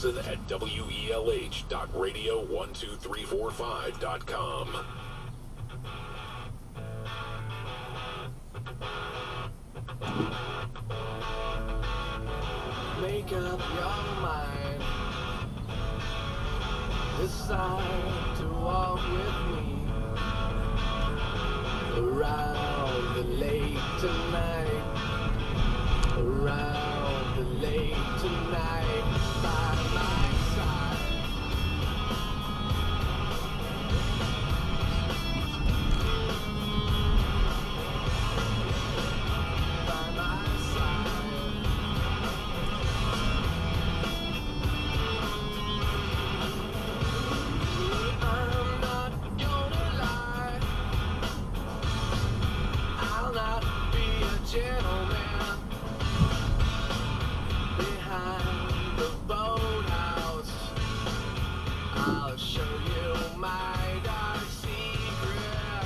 listen at welh.radio12345.com. Make up your mind. Decide to walk with me around the lake tonight. Around the lake tonight. By my side. By my side. I'm not gonna lie. I'll not be a gentleman behind the boathouse. I'll show you my dark secret.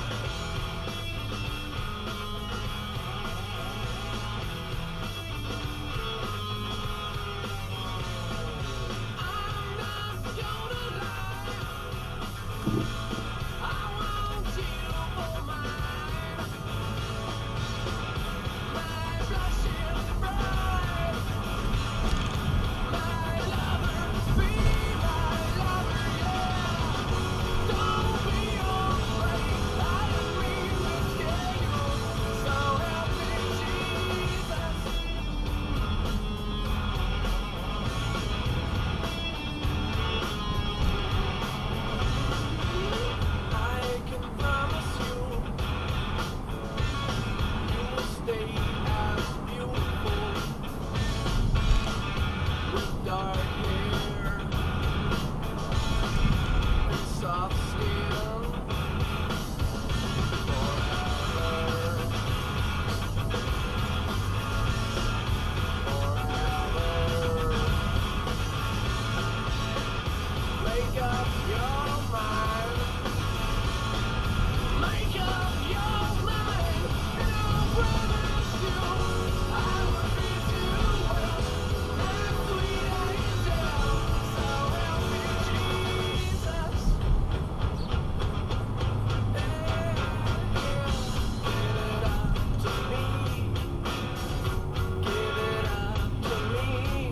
I'm not gonna lie. I want you for mine. My blushing bride. My lover, be my lover, yeah. Don't be afraid, I agree with you. So help me Jesus. I can promise you, you will stay as beautiful with dark hair and soft skin forever. Make up your mind. Make up your mind. And I'll promise you I will treat you well. My sweet angel, so help me Jesus. Give it up to me.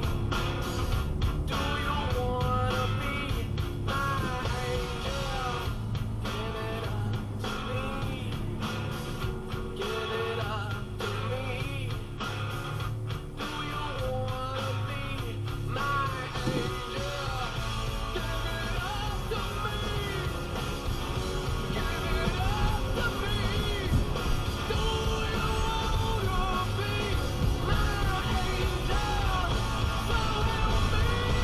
Do you wanna be my angel? Give it up to me. Give it up to me. Do you wanna be my angel? Give it up to me. Give it up to me. Do you wanna be my angel? So help me.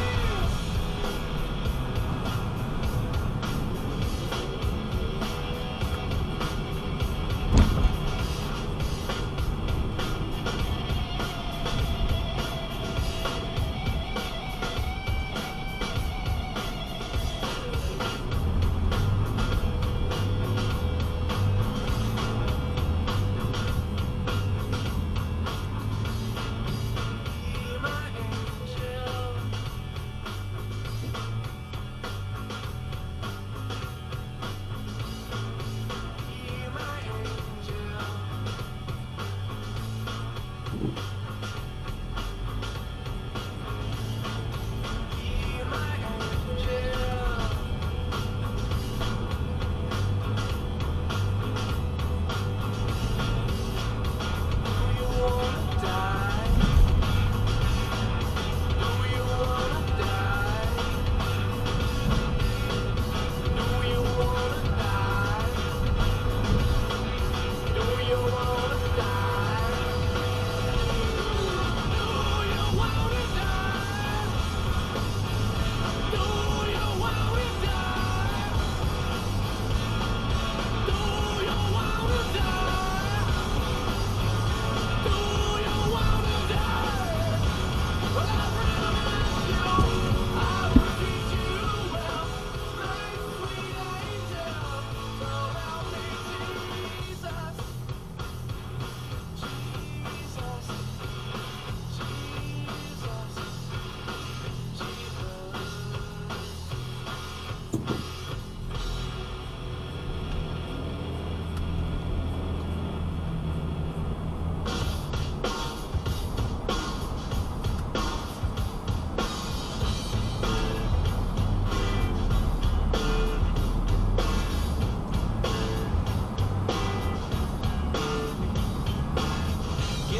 Be my angel. Be my angel. Be my angel. Do you wanna die? Do you wanna die? Do you wanna die? Do you wanna die?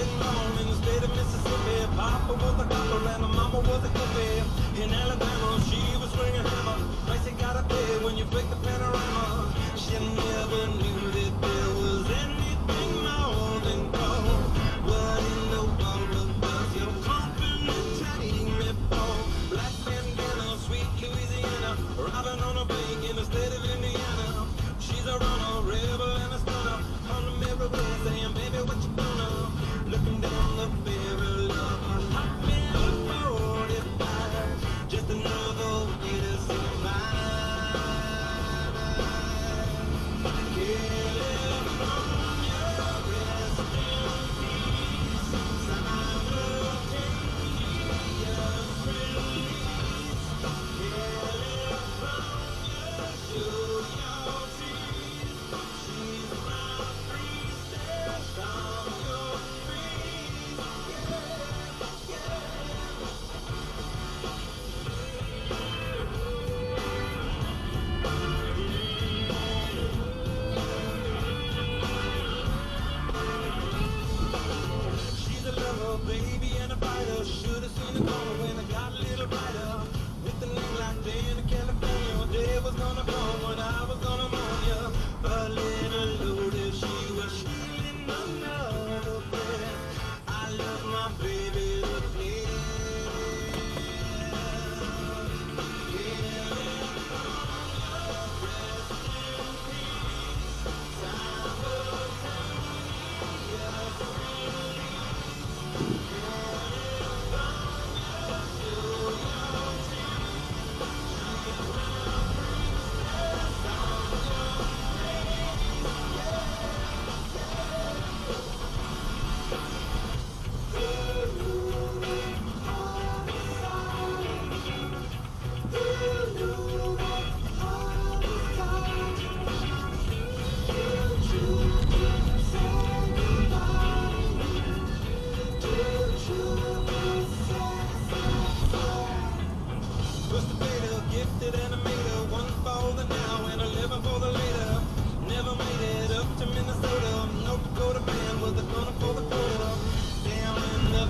getting born in the state of Mississippi. Papa was a copper and mama was a hippie. In Alabama, she was swinging hammer. Price you gotta pay when you break the panorama. She never knew that there was anything more than gold. What in the world does your company take me for? Black bandana, sweet Louisiana, robbing on a bank in the state of Indiana. She's a runner, rebel and a stunner. On the mirror saying, baby, what you gonna? Looking down the barrel of a hot metal 45. Just another way to survive. California, rest in peace. Simultaneous release. California, show your teeth. She's my priestess, I'm your priest. She's a lover, baby, and a fighter. Should've seen it coming when I got a little brighter. With a name like day in California, day was gonna come when I was